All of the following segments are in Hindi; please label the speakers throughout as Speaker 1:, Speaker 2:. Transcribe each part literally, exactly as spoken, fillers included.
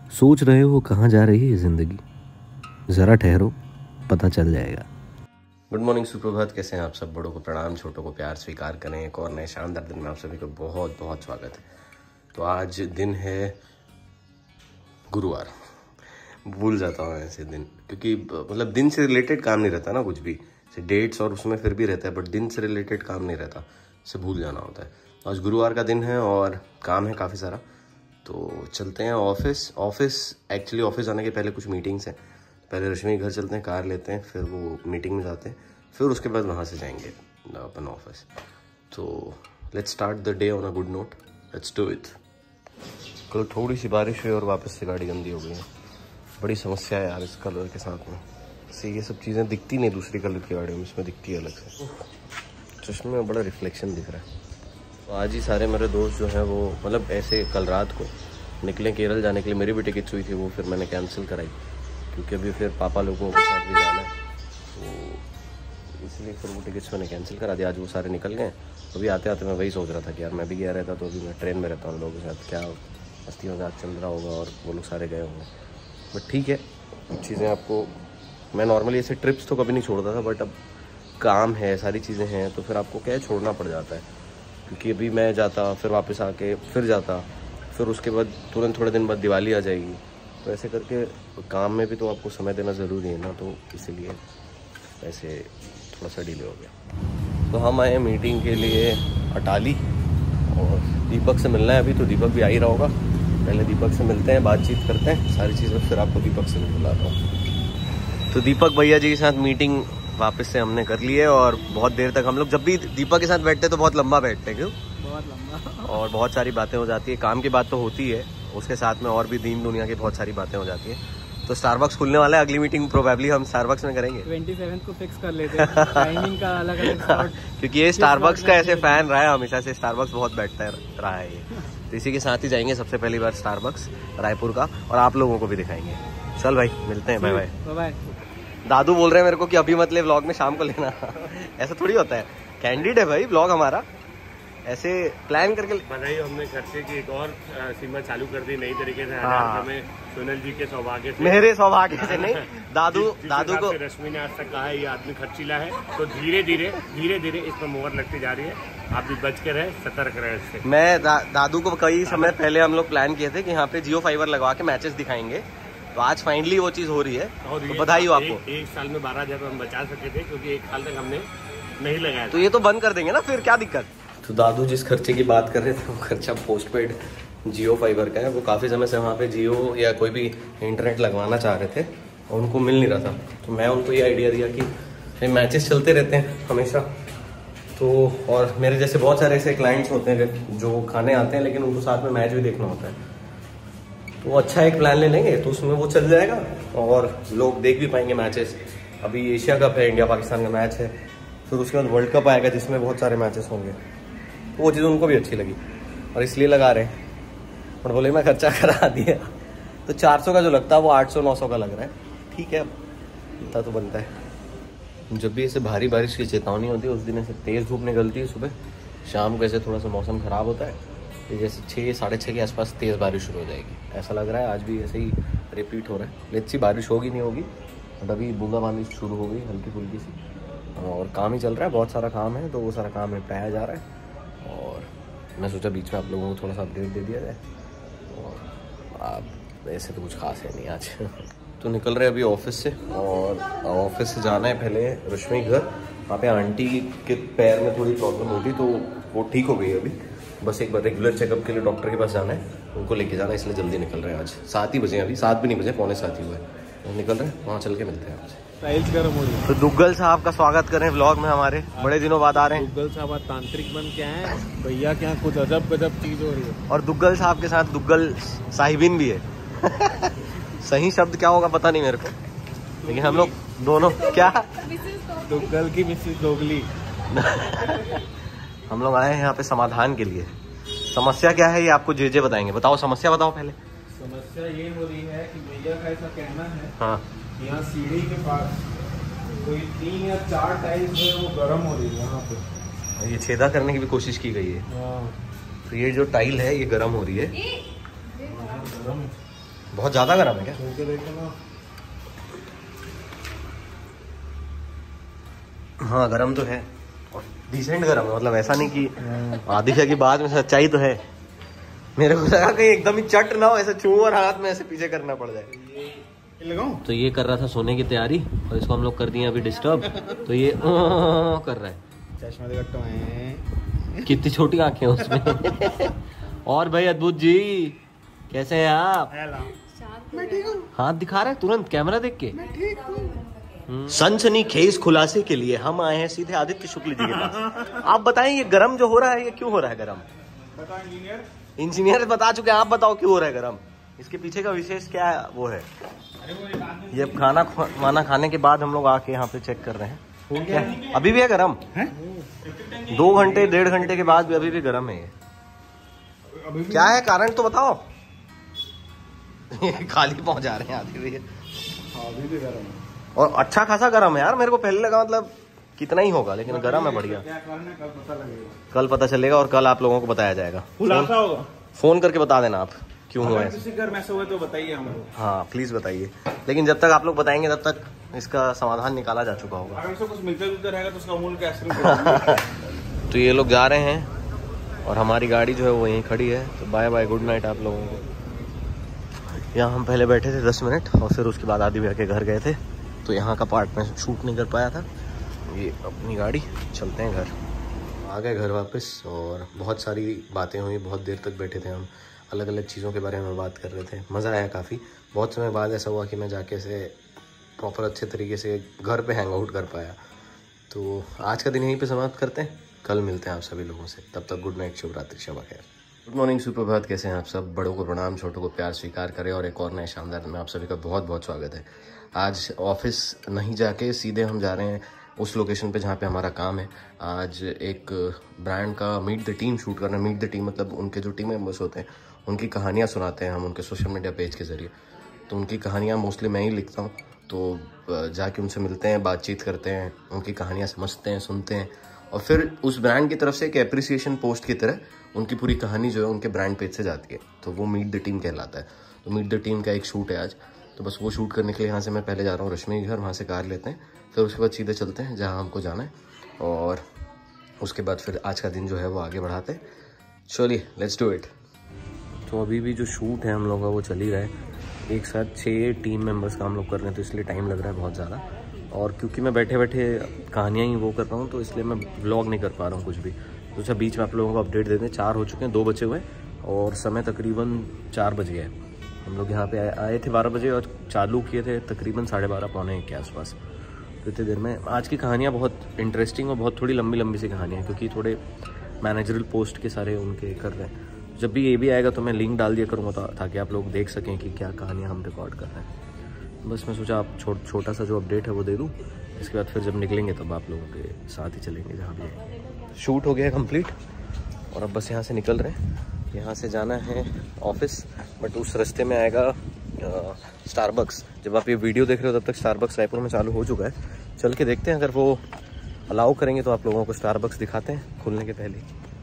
Speaker 1: सोच रहे हो कहाँ जा रही है ज़िंदगी? ज़रा ठहरो, पता चल जाएगा। गुड मॉर्निंग, सुप्रभात। कैसे हैं आप सब? बड़ों को प्रणाम, छोटों को प्यार स्वीकार करें। एक और नए शानदार दिन में आप सभी को बहुत बहुत स्वागत है। तो आज दिन है गुरुवार। भूल जाता हूँ ऐसे दिन, क्योंकि मतलब दिन से रिलेटेड काम नहीं रहता ना, कुछ भी डेट्स और उसमें फिर भी रहता है, बट दिन से रिलेटेड काम नहीं रहता, से भूल जाना होता है। आज गुरुवार का दिन है और काम है काफ़ी सारा, तो चलते हैं ऑफिस। ऑफिस एक्चुअली ऑफिस जाने के पहले कुछ मीटिंग्स हैं। पहले रश्मि के घर चलते हैं, कार लेते हैं, फिर वो मीटिंग में जाते हैं, फिर उसके बाद वहाँ से जाएंगे अपन ऑफिस। तो let's start the day on a good note, let's do it. कल थोड़ी सी बारिश हुई और वापस से गाड़ी गंदी हो गई है। बड़ी समस्या है यार इस कलर के साथ में। से ये सब चीज़ें दिखती नहीं दूसरी कलर की गाड़ी में, इसमें दिखती है अलग से। चश्मे में बड़ा रिफ्लेक्शन दिख रहा है। तो आज ही सारे मेरे दोस्त जो हैं वो मतलब ऐसे कल रात को निकले केरल जाने के लिए। मेरी भी टिकट्स हुई थी, वो फिर मैंने कैंसिल कराई, क्योंकि अभी फिर पापा लोगों के साथ भी जाना है, तो इसलिए फिर वो टिकट्स मैंने कैंसिल करा दिया। आज वो सारे निकल गए। अभी आते आते मैं वही सोच रहा था कि यार मैं भी गया रहता तो अभी मैं ट्रेन में रहता हूँ लोगों के साथ, क्या मस्ती मजाक चल रहा होगा और वो लोग सारे गए होंगे। बट ठीक है, चीज़ें आपको, मैं नॉर्मली ऐसे ट्रिप्स तो कभी नहीं छोड़ता था, बट अब काम है, सारी चीज़ें हैं, तो फिर आपको क्या है, छोड़ना पड़ जाता है। क्योंकि अभी मैं जाता, फिर वापस आके फिर जाता, फिर उसके बाद तुरंत थोड़े दिन बाद दिवाली आ जाएगी, तो ऐसे करके काम में भी तो आपको समय देना ज़रूरी है ना, तो इसीलिए ऐसे थोड़ा सा डिले हो गया। तो हम आए मीटिंग के लिए अटाली, और दीपक से मिलना है अभी, तो दीपक भी आ ही रहा होगा। पहले दीपक से मिलते हैं, बातचीत करते हैं सारी चीज़ें, फिर आपको दीपक से भी बुलाता हूँ। तो दीपक भैया जी के साथ मीटिंग वापस से हमने कर ली है, और बहुत देर तक हम लोग जब भी दीपक के साथ बैठते हैं तो बहुत लंबा बैठते हैं, क्यों?
Speaker 2: बहुत लंबा। और
Speaker 1: बहुत सारी बातें हो जाती है। काम की बात तो होती है, उसके साथ में और भी दीन दुनिया की बहुत सारी बातें हो जाती है। तो स्टारबक्स खुलने वाला है, अगली मीटिंग प्रोबेबली हम स्टारबक्स में करेंगे।
Speaker 2: सत्ताईस को फिक्स कर लेते हैं टाइमिंग का अलग अलग स्लॉट,
Speaker 1: क्योंकि ये स्टारबक्स का ऐसे फैन रहा है हमेशा से, स्टारबक्स बहुत बैठता है रहा है ये। तो इसी के साथ ही जाएंगे सबसे पहली बार स्टारबक्स रायपुर का, और आप लोगों को भी दिखाएंगे। चल भाई, मिलते हैं। Bye bye
Speaker 2: bye bye.
Speaker 1: दादू बोल रहे हैं मेरे को कि अभी मत ले, व्लॉग में शाम को लेना। ऐसा थोड़ी होता है, कैंडिड है भाई व्लॉग हमारा, ऐसे प्लान करके।
Speaker 3: बताइए, हमने खर्चे की एक और सीमा चालू कर दी नई तरीके से।
Speaker 1: हाँ।
Speaker 3: हमें सोनल जी के सौभाग्य से,
Speaker 1: मेरे सौभाग्य से नहीं, दादू दादू को
Speaker 3: रश्मि ने आज तक कहा है ये आदमी खर्चीला है, तो धीरे धीरे धीरे धीरे इस पर मोहर लगती जा रही है। आप भी बच के रहे, सतर्क रहे इससे।
Speaker 1: मैं दा, दादू को कई समय पहले हम लोग प्लान किए थे कि यहाँ पे जियो फाइबर लगवा के मैचेस दिखाएंगे, तो आज फाइनली वो चीज हो रही है, तो बधाई हो आपको।
Speaker 3: एक, एक साल में बारह हजार हम बचा सके थे, क्योंकि एक साल तक हमने नहीं लगाया।
Speaker 1: तो ये तो बंद कर देंगे ना, फिर क्या दिक्कत। तो दादू जिस खर्चे की बात कर रहे थे, वो खर्चा पोस्ट पेड जियो फाइबर का है। वो काफ़ी समय से वहाँ पे जियो या कोई भी इंटरनेट लगवाना चाह रहे थे और उनको मिल नहीं रहा था। तो मैं उनको ये आइडिया दिया कि मैचेस चलते रहते हैं हमेशा, तो और मेरे जैसे बहुत सारे ऐसे क्लाइंट्स होते हैं जो खाने आते हैं, लेकिन उनको साथ में मैच भी देखना होता है। तो अच्छा एक प्लान ले लेंगे तो उसमें वो चल जाएगा और लोग देख भी पाएंगे मैचेस। अभी एशिया कप है, इंडिया पाकिस्तान का मैच है, फिर उसके बाद वर्ल्ड कप आएगा जिसमें बहुत सारे मैचेस होंगे, तो वो चीज़ उनको भी अच्छी लगी और इसलिए लगा रहे हैं। और बोले मैं खर्चा करा दिया, तो चार सौ का जो लगता है वो आठ सौ नौ सौ का लग रहा है। ठीक है, इतना तो बनता है। जब भी ऐसे भारी बारिश की चेतावनी होती है उस दिन ऐसे तेज़ धूप निकलती है सुबह, शाम को ऐसे थोड़ा सा मौसम ख़राब होता है, जैसे छः साढ़े छः के आसपास तेज़ बारिश शुरू हो जाएगी, ऐसा लग रहा है। आज भी ऐसे ही रिपीट हो रहा है। लेट्स सी बारिश होगी नहीं होगी, बट अभी बूंदाबांदी शुरू हो गई हल्की फुल्की सी, और काम ही चल रहा है, बहुत सारा काम है, तो वो सारा काम निपटाया जा रहा है। और मैं सोचा बीच में आप लोगों को थोड़ा सा अपडेट दे दिया जाए, और आप ऐसे तो कुछ खास है नहीं आज। तो निकल रहे अभी ऑफिस से, और ऑफिस से जाना है पहले रश्मि घर। वहाँ पे आंटी के पैर में थोड़ी प्रॉब्लम होती, तो वो ठीक हो गई अभी, बस एक बार रेगुलर चेकअप के लिए डॉक्टर के पास जाना है, उनको लेके जाना है, इसलिए जल्दी निकल रहे हैं। आज सात ही बजे, अभी सात भी नहीं बजे, पौने सात ही हुए, तो निकल रहे हैं, वहाँ चल के मिलते हैं आपसे। तो दुग्गल साहब का स्वागत करें व्लॉग में, हमारे बड़े दिनों बाद आ रहे हैं।
Speaker 2: दुग्गल साहब तांत्रिक बन के आए हैं भैया, क्या कुछ अजब गजब चीज हो रही है।
Speaker 1: और दुग्गल साहब के साथ दुग्गल साहिबिन भी है। सही शब्द क्या होगा पता नहीं मेरे को, लेकिन हम लोग दोनों क्या
Speaker 2: दुग्गल की मिसेस दोगली।
Speaker 1: हम लोग आए हैं यहाँ पे समाधान के लिए। समस्या क्या है ये आपको जे जे बताएंगे। बताओ समस्या बताओ पहले।
Speaker 2: समस्या ये हो रही है कि भैया का ऐसा कहना है,
Speaker 1: हाँ,
Speaker 2: यहाँ सीढ़ी के पास कोई तीन या चार टाइल्स है वो गर्म हो रही है यहाँ पे,
Speaker 1: ये छेदा करने की भी कोशिश की गई है। तो ये जो टाइल है ये गर्म हो रही है, बहुत ज़्यादा गर्म है क्या? हाँ गर्म तो है और डिसेंट गर्म है, मतलब ऐसा नहीं कि आदिशा की बात में सच्चाई तो है। मेरे को लगा कहीं एकदम ही चट ना हो, ऐसे छू और हाथ में ऐसे पीछे करना पड़ जाए। लगाऊं? तो ये कर रहा था सोने की तैयारी और इसको हम लोग कर दिए अभी डिस्टर्ब। तो ये कर रहा है।
Speaker 2: चश्मा दिखा है,
Speaker 1: कितनी छोटी आंखें हैं उसमें। और भाई अद्भुत जी कैसे हैं आप?
Speaker 2: मैं ठीक हूँ।
Speaker 1: हाथ दिखा रहे हैं तुरंत कैमरा देख के।
Speaker 2: मैं ठीक हूँ।
Speaker 1: सनसनीखेज खुलासे के लिए हम आए हैं सीधे आदित्य शुक्ल जी के पास। आप बताएं ये गरम जो हो रहा है ये क्यों हो रहा है गरम?
Speaker 2: बताओ इंजीनियर।
Speaker 1: इंजीनियर बता चुके हैं, आप बताओ क्यों हो रहा है गरम? इसके पीछे का विशेष क्या है वो है? ये खाना खाना खाने के बाद हम लोग आके यहाँ पे चेक कर रहे हैं क्या अभी भी है गरम है? दो घंटे डेढ़ घंटे के बाद भी अभी भी गरम है ये।
Speaker 2: अभी
Speaker 1: क्या है कारण तो बताओ। खाली पहुंचा रहे हैं आधे भैया।
Speaker 2: अभी भी गरम है
Speaker 1: और अच्छा खासा गरम है यार, मेरे को पहले लगा मतलब कितना ही होगा, लेकिन गरम है बढ़िया।
Speaker 2: क्या कारण है कल पता लगेगा।
Speaker 1: कल पता चलेगा और कल आप लोगों को बताया जाएगा।
Speaker 2: खुलासा होगा।
Speaker 1: फोन करके बता देना आप क्यों हुआ है।
Speaker 2: किसी घर में ऐसा हुआ तो बताइए हमको।
Speaker 1: हाँ प्लीज बताइए, लेकिन जब तक आप लोग बताएंगे तब तक इसका समाधान निकाला जा चुका होगा।
Speaker 2: अगर कुछ मिलता जुलता रहेगा तो उसका अमूल का आइसक्रीम।
Speaker 1: तो ये लोग जा रहे हैं और हमारी गाड़ी जो है वो यहीं खड़ी है। तो बाय बाय गुड नाइट आप लोगों को। यहाँ हम पहले बैठे थे दस मिनट और फिर उसके बाद आदि भैया के घर गए थे, तो यहाँ का पार्ट में शूट नहीं कर पाया था। ये अपनी गाड़ी चलते हैं घर। आ गए घर वापस और बहुत सारी बातें हुई, बहुत देर तक बैठे थे हम, अलग अलग चीज़ों के बारे में बात कर रहे थे। मज़ा आया काफ़ी। बहुत समय बाद ऐसा हुआ कि मैं जाके से प्रॉपर अच्छे तरीके से घर पे हैंग आउट कर पाया। तो आज का दिन यहीं पे समाप्त करते हैं, कल मिलते हैं आप सभी लोगों से। तब तक गुड नाइट, शुभ रात्रि, शब खैर। गुड मॉर्निंग, सुप्रभात, कैसे हैं आप सब? बड़ों को प्रणाम, छोटों को प्यार स्वीकार करें और एक और नए शानदार दिन में आप सभी का बहुत बहुत स्वागत है। आज ऑफिस नहीं जाके सीधे हम जा रहे हैं उस लोकेशन पे जहाँ पे हमारा काम है। आज एक ब्रांड का मीट द टीम शूट करना है। मीट द टीम मतलब उनके जो टीम मेंबर्स होते हैं उनकी कहानियाँ सुनाते हैं हम उनके सोशल मीडिया पेज के ज़रिए। तो उनकी कहानियाँ मोस्टली मैं ही लिखता हूँ, तो जाके उनसे मिलते हैं, बातचीत करते हैं, उनकी कहानियाँ समझते हैं, सुनते हैं और फिर उस ब्रांड की तरफ से एक एप्रिसिएशन पोस्ट की तरह उनकी पूरी कहानी जो है उनके ब्रांड पेज से जाती है। तो वो मीट द टीम कहलाता है। तो मीट द टीम का एक शूट है आज, तो बस वो शूट करने के लिए यहाँ से मैं पहले जा रहा हूँ रश्मि के घर, वहाँ से कार लेते हैं, फिर उसके बाद सीधे चलते हैं जहाँ हमको जाना है और उसके बाद फिर आज का दिन जो है वो आगे बढ़ाते हैं। चलिए लेट्स डू इट। तो अभी भी जो शूट है हम लोगों का वो चल ही रहा है। एक साथ छः टीम मेंबर्स का हम लोग कर रहे हैं, तो इसलिए टाइम लग रहा है बहुत ज़्यादा। और क्योंकि मैं बैठे बैठे कहानियाँ ही वो कर रहा हूँ तो इसलिए मैं व्लॉग नहीं कर पा रहा हूँ कुछ भी। तो अच्छा बीच में आप लोगों को अपडेट दे दें। चार हो चुके हैं, दो बचे हुए और समय तकरीबन चार बज गया है। हम लोग यहाँ पे आए थे बारह बजे और चालू किए थे तकरीबन साढ़े बारह पौने एक के आसपास। तो इतनी देर में आज की कहानियाँ बहुत इंटरेस्टिंग और बहुत थोड़ी लंबी लंबी सी कहानियाँ, क्योंकि थोड़े मैनेजरल पोस्ट के सारे उनके कर रहे हैं। जब भी ये भी आएगा तो मैं लिंक डाल दिया करूँगा ताकि आप लोग देख सकें कि क्या कहानियाँ हम रिकॉर्ड कर रहे हैं। बस मैं सोचा आप छो, छोटा सा जो अपडेट है वो दे दूँ। इसके बाद फिर जब निकलेंगे तब आप लोगों के साथ ही चलेंगे जहाँ भी। शूट हो गया है कंप्लीट और अब बस यहाँ से निकल रहे हैं। यहाँ से जाना है ऑफिस, बट उस रास्ते में आएगा स्टारबक्स। जब आप ये वीडियो देख रहे हो तब तक स्टारबक्स रायपुर में चालू हो चुका है। चल के देखते हैं, अगर वो अलाउ करेंगे तो आप लोगों को स्टारबक्स दिखाते हैं खुलने के पहले।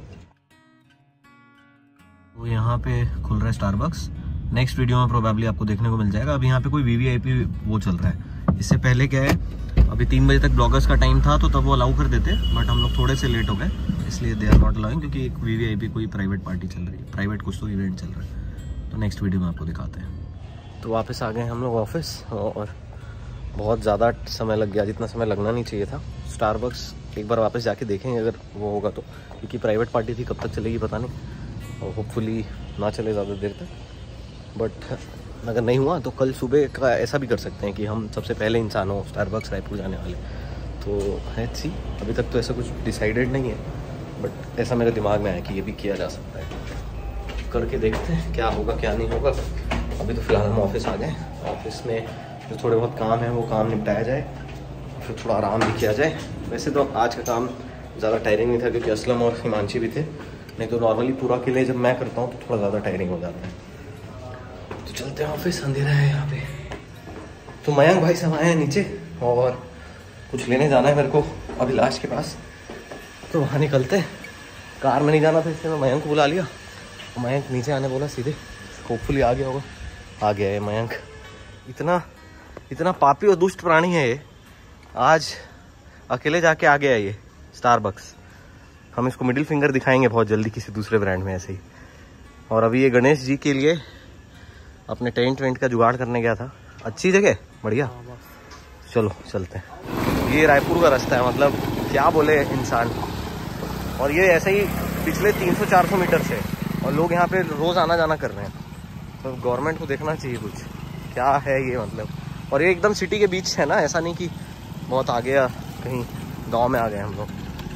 Speaker 1: वो यहाँ पे खुल रहा है स्टारबक्स। नेक्स्ट वीडियो में प्रोबेबली आपको देखने को मिल जाएगा। अभी यहाँ पे कोई वीवीआईपी वो चल रहा है। इससे पहले क्या है, अभी तीन बजे तक ब्लॉगर्स का टाइम था तो तब वो अलाउ कर देते, बट हम लोग थोड़े से लेट हो गए, इसलिए दे आर नॉट अलाउइंग, क्योंकि एक वीवीआईपी कोई प्राइवेट पार्टी चल रही है, प्राइवेट कुछ तो इवेंट चल रहा है। तो नेक्स्ट वीडियो में आपको दिखाते हैं। तो वापस आ गए हम लोग ऑफिस और बहुत ज़्यादा समय लग गया, जितना समय लगना नहीं चाहिए था। स्टारबक्स एक बार वापस जाके देखेंगे अगर वो होगा तो, क्योंकि प्राइवेट पार्टी थी, कब तक चलेगी पता नहीं, और होपफुली ना चले ज़्यादा देर तक। बट अगर नहीं हुआ तो कल सुबह का ऐसा भी कर सकते हैं कि हम सबसे पहले इंसान हो स्टारबक्स रायपुर जाने वाले। तो है सी अभी तक तो ऐसा कुछ डिसाइडेड नहीं है, बट ऐसा मेरे दिमाग में आया कि ये भी किया जा सकता है। करके देखते हैं क्या होगा क्या नहीं होगा। अभी तो फिलहाल हम ऑफिस आ गए। ऑफिस में जो थोड़े बहुत काम है वो काम निपटाया जाए, फिर थोड़ा आराम भी किया जाए। वैसे तो आज का काम ज़्यादा टायरिंग नहीं था क्योंकि असलम और हिमांशी भी थे, नहीं तो नॉर्मली पूरा के लिए जब मैं करता हूँ तो थोड़ा ज़्यादा टायरिंग हो जाता है। तो चलते हैं ऑफिस, अंधेरा है यहाँ पे। तो मयंक भाई सब आए हैं नीचे और कुछ लेने जाना है मेरे को अभिलाष के पास, तो वहाँ निकलते हैं। कार में नहीं जाना था इसलिए मैं मयंक को बुला लिया, मयंक नीचे आने बोला सीधे, होपफुली आ गया होगा। आ गया है मयंक। इतना इतना पापी और दुष्ट प्राणी है ये, आज अकेले जाके आ गया है ये स्टारबक्स। हम इसको मिडिल फिंगर दिखाएंगे बहुत जल्दी किसी दूसरे ब्रांड में ऐसे ही। और अभी ये गणेश जी के लिए अपने टेंट वेंट का जुगाड़ करने गया था। अच्छी जगह, बढ़िया। चलो चलते हैं। ये रायपुर का रास्ता है, मतलब क्या बोले इंसान। और ये ऐसे ही पिछले तीन सौ चार सौ मीटर से, और लोग यहाँ पे रोज़ आना जाना कर रहे हैं। तो गवर्नमेंट को देखना चाहिए कुछ, क्या है ये मतलब। और ये एकदम सिटी के बीच है ना, ऐसा नहीं कि बहुत आगे या कहीं गांव में आ गए हम लोग।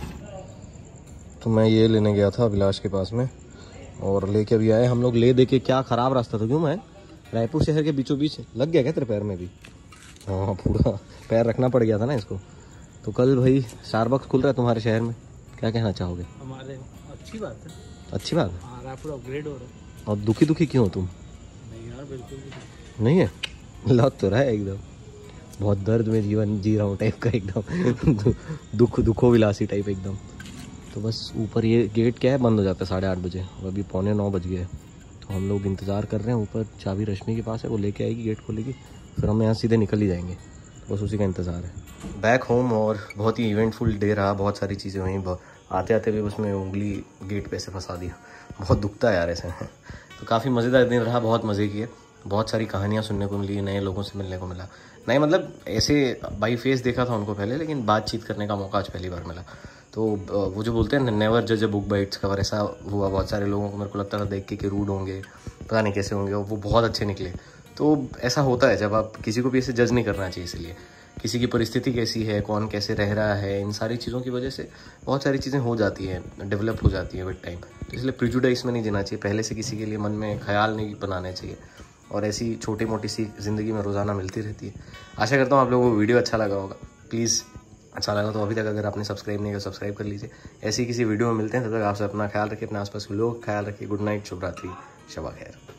Speaker 1: तो मैं ये लेने गया था अभिलाष के पास में, और लेके अभी आए हम लोग। ले दे के क्या ख़राब रास्ता था। क्यों मैं रायपुर शहर के बीचों बीच लग गया क्या तेरे पैर में भी? हाँ, पूरा पैर रखना पड़ गया था ना इसको। तो कल भाई स्टारबक्स खुल रहा है तुम्हारे शहर में, क्या कहना चाहोगे?
Speaker 4: हमारे अच्छी बात है।
Speaker 1: अच्छी बात है।
Speaker 4: हाँ, रायपुर अपग्रेड हो रहा है।
Speaker 1: और दुखी दुखी क्यों हो तुम?
Speaker 4: नहीं यार, बिल्कुल भी
Speaker 1: नहीं है, लग तो रहा है एकदम बहुत दर्द में जीवन जी रहा हूँ टाइप का एकदम। दुख दुखो विलासी टाइप एकदम। तो बस ऊपर ये गेट क्या है, बंद हो जाता है साढ़े आठ बजे, और अभी पौने नौ बज गए। तो हम लोग इंतज़ार कर रहे हैं। ऊपर चाबी रश्मि के पास है, वो लेके आएगी, गेट खोलेगी, फिर हम यहाँ सीधे निकल ही जाएंगे। बस उसी का इंतज़ार है। बैक होम, और बहुत ही इवेंटफुल डे रहा। बहुत सारी चीज़ें हुई। आते आते भी उसमें उंगली गेट पे से फंसा दिया। बहुत दुखता है यार ऐसे। तो काफ़ी मज़ेदार दिन रहा, बहुत मज़े किए। बहुत सारी कहानियाँ सुनने को मिली, नए लोगों से मिलने को मिला। नहीं मतलब ऐसे बाई फेस देखा था उनको पहले, लेकिन बातचीत करने का मौका आज पहली बार मिला। तो वो जो बोलते हैं नेवर जज a book by its cover, ऐसा हुआ। बहुत सारे लोगों को मेरे को लगता था देख के कि रूड होंगे, पता नहीं कैसे होंगे, और वो बहुत अच्छे निकले। तो ऐसा होता है जब आप किसी को भी ऐसे जज नहीं करना चाहिए। इसलिए किसी की परिस्थिति कैसी है, कौन कैसे रह रहा है, इन सारी चीज़ों की वजह से बहुत सारी चीज़ें हो जाती हैं, डेवलप हो जाती है विद टाइम। तो इसलिए प्रिजुडाइज में नहीं देना चाहिए, पहले से किसी के लिए मन में ख्याल नहीं बनाने चाहिए। और ऐसी छोटी मोटी सी ज़िंदगी में रोज़ाना मिलती रहती है। आशा करता हूँ आप लोगों को वीडियो अच्छा लगा होगा। प्लीज़ अच्छा लगा तो अभी तक अगर आपने सब्सक्राइब नहीं किया सब्सक्राइब कर लीजिए। ऐसी किसी वीडियो में मिलते हैं, तब तक आपसे अपना ख्याल रखिए, अपने आसपास के लोग ख्याल रखिए। गुड नाइट, शुभ रात्रि, शबा खैर।